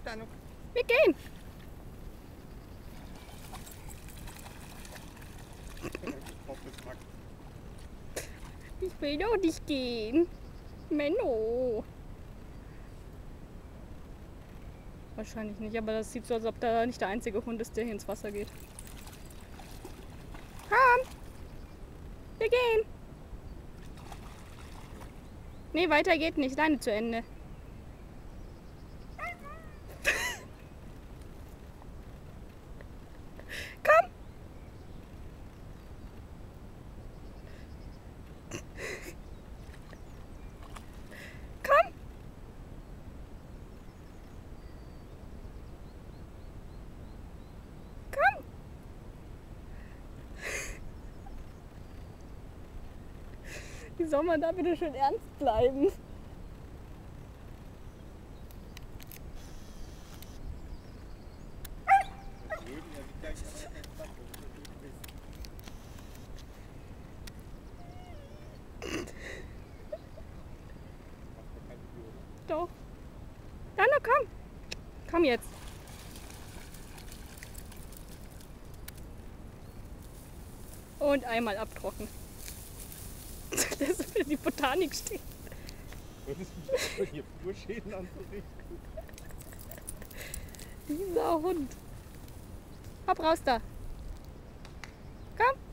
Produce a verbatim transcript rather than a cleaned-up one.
Dano. Wir gehen. Ich will doch nicht gehen. Menno. Wahrscheinlich nicht, aber das sieht so aus, als ob da nicht der einzige Hund ist, der hier ins Wasser geht. Komm! Wir gehen! Nee, weiter geht nicht. Leine zu Ende. Komm! Komm! Komm! Wie soll man da bitte schön ernst bleiben? Doch. Dano, komm. Komm jetzt. Und einmal abtrocknen. Das ist für die Botanik steht. Würdest du hier Flurschäden anzurichten? Dieser Hund. Hopp raus da. Komm.